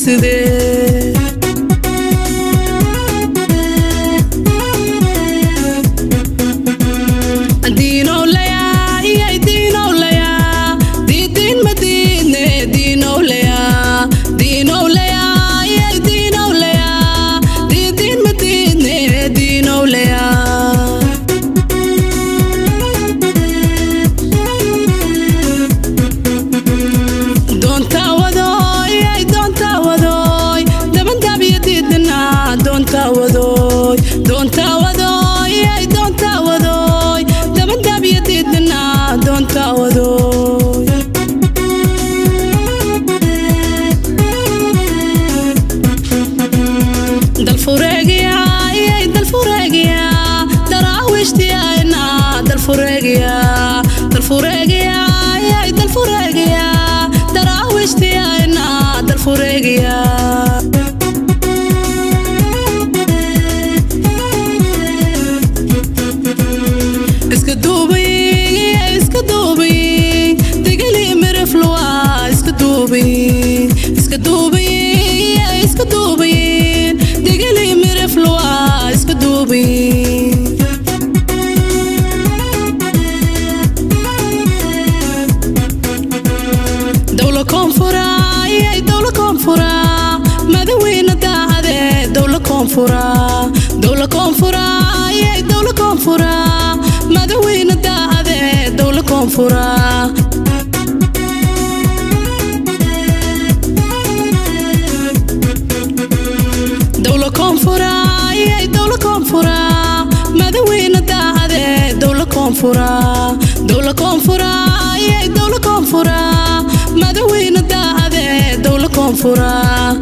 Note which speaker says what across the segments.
Speaker 1: سدي دينو ليا يا دينو ليا دي دين مدينة دينو ليا دينو ليا يا دينو ليا دي دين مدينة دينو ليا دون تاودوي دون تاودوي دمن دابي ديدنا دون تاودوي دون تاودوي دون تاودوي دمن دابي ديدنا دون تاودوي دل فرقيا دل فرقيا دراوشتي انا دل فرقيا دل فرقيا دل فرقيا دراوشتي انا دل فرقيا اسكدوبي دقلي مرفلوا اسكدوبي دقلي مرفلوا اسكدوبي دولة كونفورا مدوينة داعدة دولة كونفورا دولة كونفورا مدوينة داعدة دولة كونفورا دولة كونفورا مدوينة داعدة دولة كونفورا دولة كونفورا مدوينة داعدة دولة كونفورا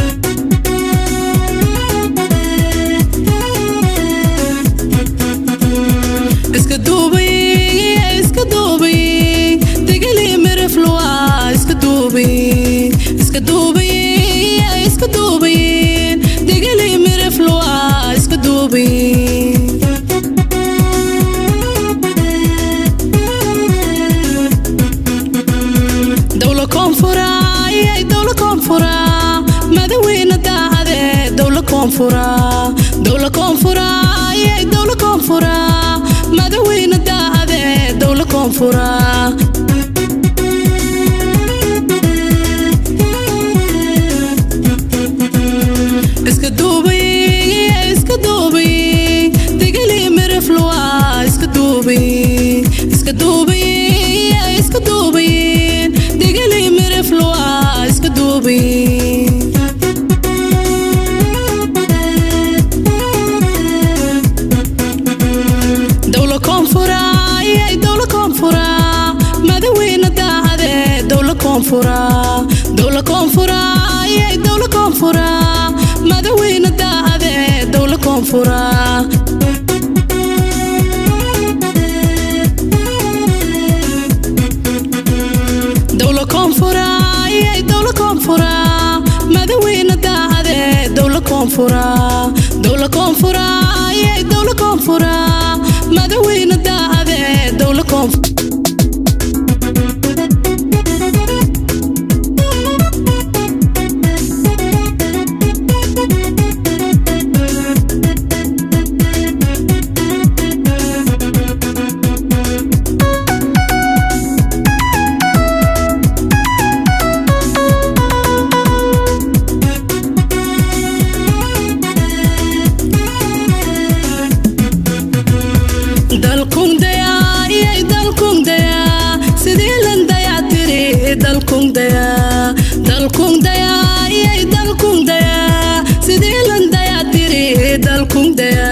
Speaker 1: اسكدوبي دقلي مرفلوا اسكدوبي دقلي مرفلوا اسكدوبي دولة كونفورا مدوينة داعدة دولة كونفورا مدوينة داعدة دولة كونفورا اسكدوبي دقلي مرفلوا اسكدوبي دقلي مرفلوا اسكدوبي دولة كونفورا مدوينة داعدة دولة كونفورا مدوينة داعدة دولة كونفورا دولة كونفورا مدوينة داعدة دولة كونفورا مدوينة داعدة دولة كونفورا dalkung daya sidii lan dayactiri dalkung daya sidii lan dayactiri dalkung daya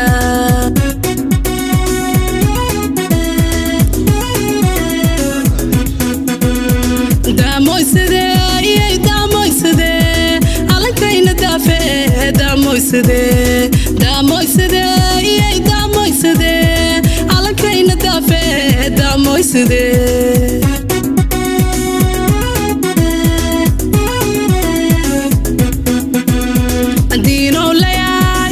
Speaker 1: damoysade alankayna daafe damoysade alankayna daafe damoysade دينو ليا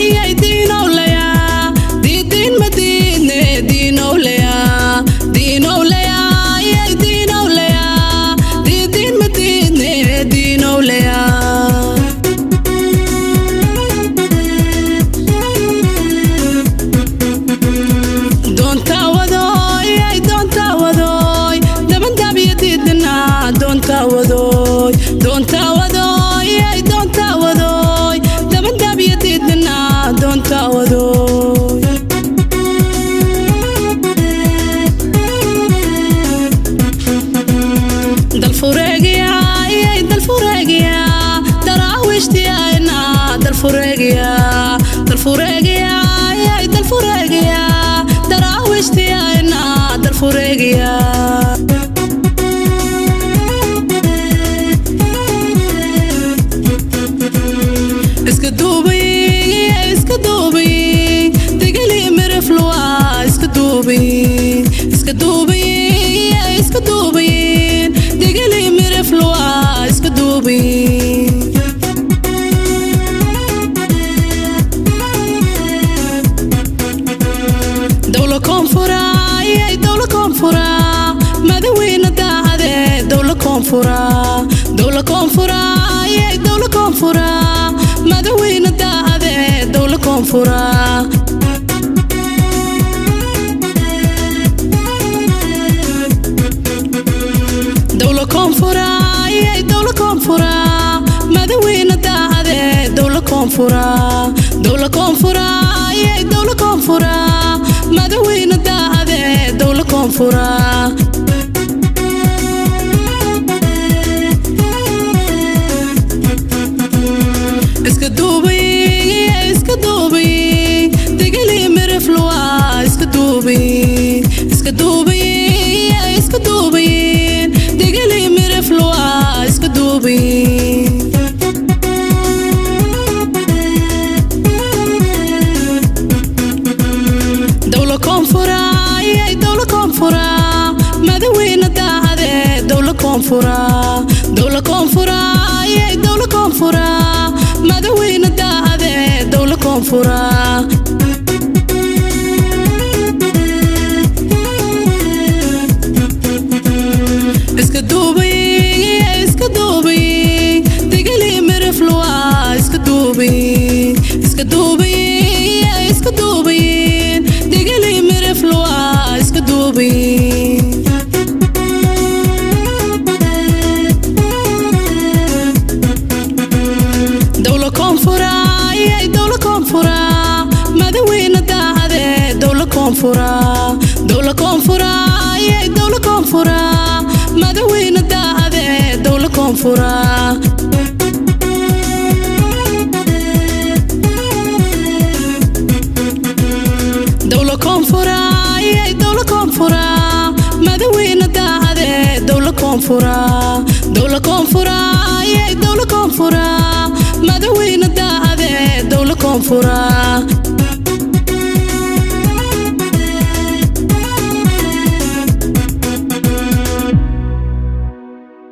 Speaker 1: دي دين مدينة دينو ليا دي دين مدينة دينو ليا dalfureegaya dalfureegaya ay dalfureegaya daraawiishtiyaayna dalfureegaya iska duubay degeli miriflwa iska duubay degeli miriflwa iska duubay dawla koonfura madaxweyne daacade dawla koonfura madaxweyne daacade dawla koonfura dawla koonfura madaxweyne daacade dawla koonfura madaxweyne daacade dawla koonfura iska duubay degeli miriflwa iska duubay degeli miriflwa iska duubay dawla koonfura madaxweyne daacade dawla koonfura madaxweyne daacade dawla koonfura iska duubay degeli miriflwa iska duubay degeli miriflwa iska duubay dawla koonfura madaxweyne daacade dawla koonfura madaxweyne daacade dawla koonfura dawla koonfura madaxweyne daacade dawla koonfura madaxweyne daacade dawla koonfura